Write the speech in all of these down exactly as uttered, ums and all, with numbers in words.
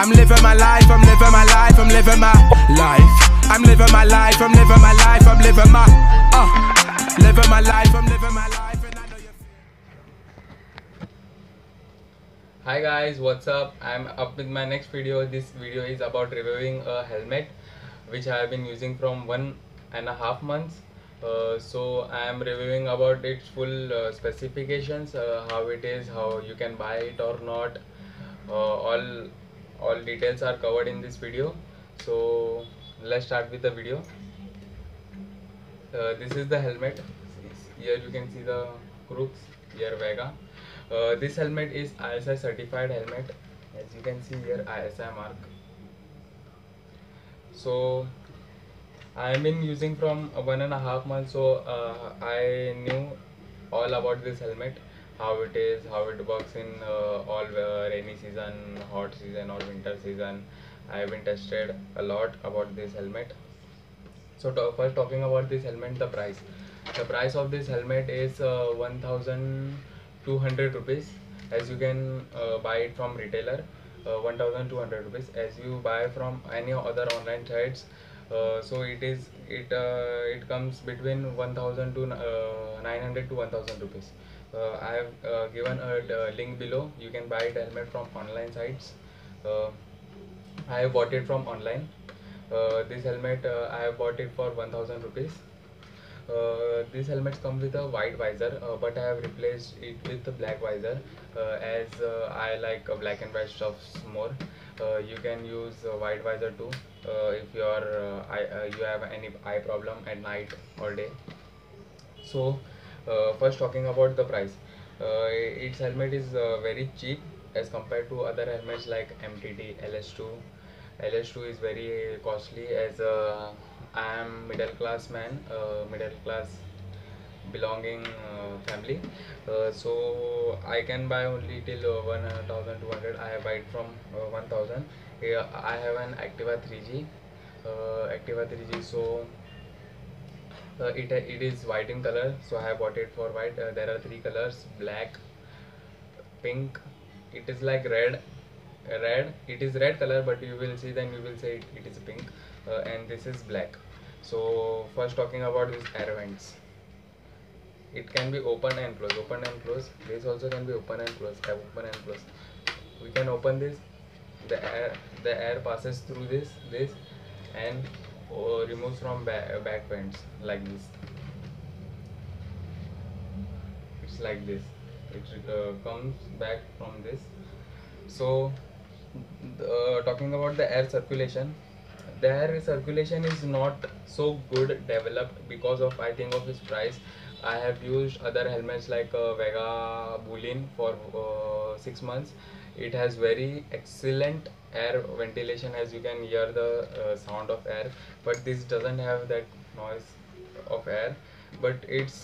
I'm living my life, I'm living my life, I'm living my life. I'm living my life, I'm living my life, I'm living my uh, living my life, I'm living my life, and I know you. Hi guys, what's up? I'm up with my next video. This video is about reviewing a helmet which I have been using from one and a half months. Uh, so I am reviewing about its full uh, specifications, uh, how it is, how you can buy it or not. Uh, all all details are covered in this video. So let's start with the video. Uh, this is the helmet. Here you can see the crux, here Vega. Uh, this helmet is I S I certified helmet, as you can see here I S I mark. So I have been using from one and a half months, so uh, I knew all about this helmet, how it is, how it works in uh, all uh, rainy season, hot season or winter season. I have been tested a lot about this helmet. So to, first talking about this helmet, the price. The price of this helmet is uh, one thousand two hundred rupees. As you can uh, buy it from retailer, uh, one thousand two hundred rupees. As you buy from any other online sites, uh, so it is it uh, it comes between one thousand to uh, nine hundred to one thousand rupees. Uh, I have uh, given a uh, link below. You can buy the helmet from online sites. Uh, I have bought it from online. Uh, this helmet uh, I have bought it for one thousand rupees. Uh, this helmet comes with a white visor, uh, but I have replaced it with a black visor uh, as uh, I like uh, black and white stuffs more. Uh, you can use uh, white visor too uh, if you are uh, eye, uh, you have any eye problem at night or day. So uh, first talking about the price, uh, its helmet is uh, very cheap as compared to other helmets like M T T, L S two. L S two is very costly as uh, I am middle class man, uh, middle class belonging uh, family. Uh, so I can buy only till uh, one thousand two hundred. I buy it from uh, one thousand. Yeah, I have an Activa three G, uh, Activa three G. So uh, it it is white in color. So I have bought it for white. Uh, there are three colors: black, pink. It is like red red it is red color, but you will see, then you will say it, it is pink, uh, and this is black. So first talking about this air vents, it can be open and close, open and close. This also can be open and close, open and close. We can open this, the air the air passes through this this and uh, removes from back, back vents like this. It's like this, it uh, comes back from this. So uh, talking about the air circulation, the air circulation is not so good developed because of, I think, of its price. I have used other helmets like uh, Vega Bulin for uh, six months. It has very excellent air ventilation, as you can hear the uh, sound of air, but this doesn't have that noise of air, but it's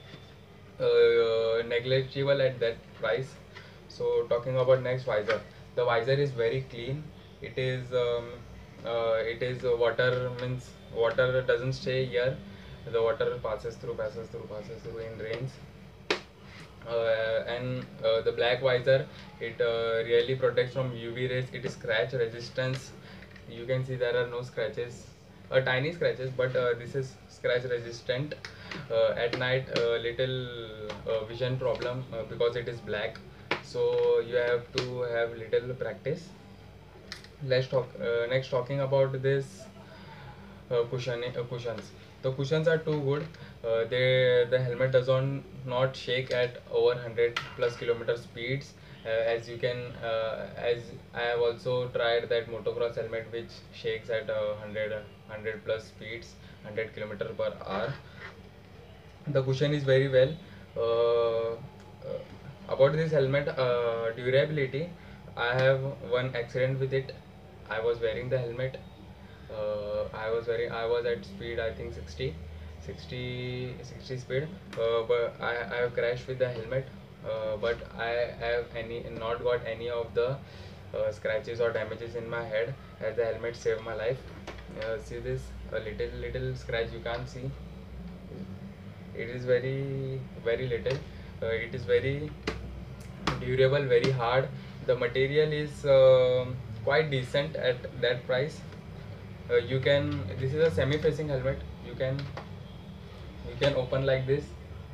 uh, negligible at that price. So talking about next, visor. The visor is very clean. It is um, uh, it is uh, water means water doesn't stay here. The water passes through, passes through, passes through in rains. Uh, and uh, the black visor, it uh, really protects from U V rays. It is scratch resistance. You can see there are no scratches, uh, tiny scratches, but uh, this is scratch resistant. Uh, at night, uh, little uh, vision problem uh, because it is black. So you have to have little practice. Let's talk uh, next talking about this uh, cushion uh, cushions. The cushions are too good. Uh, they the helmet does not not shake at over one hundred plus kilometer speeds. Uh, as you can uh, as I have also tried that motocross helmet which shakes at uh, one hundred one hundred plus speeds, one hundred kilometer per hour. The cushion is very well. Uh, uh, about this helmet, uh, durability, I have one accident with it. I was wearing the helmet. Uh, I was wearing. I was at speed, I think sixty, sixty, sixty speed. Uh, but I, I have crashed with the helmet. Uh, but I have any not got any of the uh, scratches or damages in my head, as the helmet saved my life. Uh, see this, a little little scratch you can't see. It is very very little. Uh, it is very durable, very hard. the material is uh, quite decent at that price. Uh, you can, this is a semi facing helmet, you can you can open like this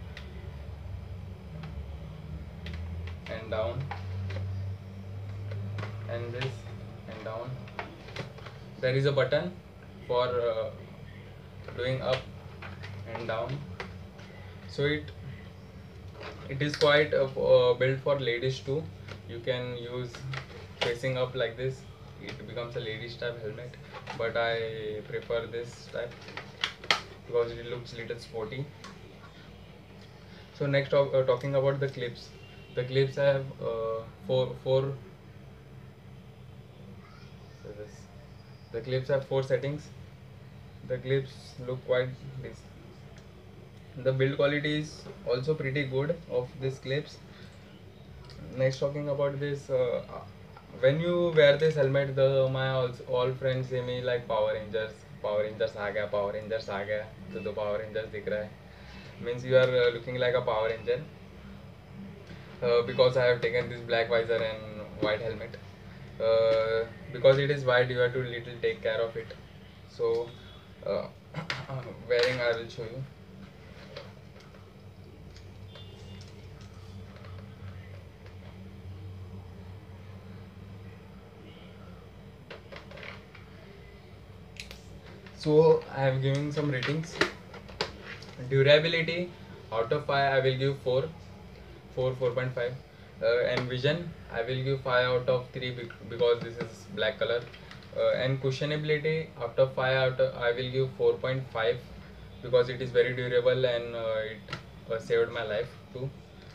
and down, and this and down. There is a button for uh, doing up and down, so it it is quite uh, uh, built for ladies too. You can use facing up like this, it becomes a ladies type helmet, but I prefer this type because it looks little sporty. So next, talk, uh, talking about the clips. The clips have uh, four four so this the clips have four settings. The clips look quite this. The build quality is also pretty good of these clips. Next, talking about this, uh, when you wear this helmet, the my all, all friends say me like Power Rangers, Power Rangers आ गया, Power Rangers आ गया, तो तो Power Rangers दिख रहा है. Means you are uh, looking like a Power Ranger. Uh, because I have taken this black visor and white helmet. Uh, because it is white, you have to little take care of it. So uh, wearing, I will show you. So I am giving some ratings. Durability, out of five I will give four, four, four point five. Uh, and vision, I will give five out of three because this is black color. Uh, and cushionability, out of five, out of, I will give four point five because it is very durable and uh, it uh, saved my life too.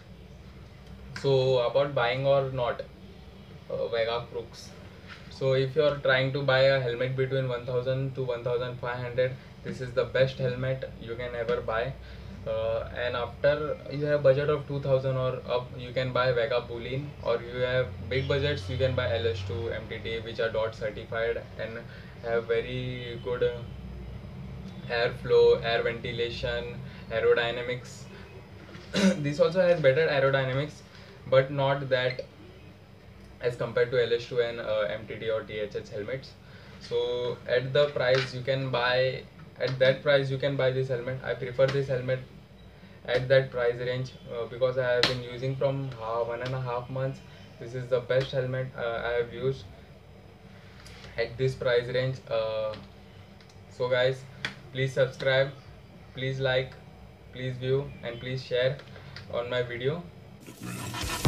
So about buying or not, uh, Vega crux. So if you are trying to buy a helmet between one thousand to one thousand five hundred, this is the best helmet you can ever buy. Uh, and after you have budget of two thousand or up, you can buy Vega Boolean, or you have big budgets, you can buy L S two, M T T, which are dot certified and have very good uh, airflow, air ventilation, aerodynamics. This also has better aerodynamics, but not that as compared to L S two and uh, M T T or T H H helmets. So at the price you can buy, at that price you can buy this helmet. I prefer this helmet at that price range uh, because I have been using from uh, one and a half months. This is the best helmet uh, I have used at this price range. Uh, so guys, please subscribe, please like, please view, and please share on my video.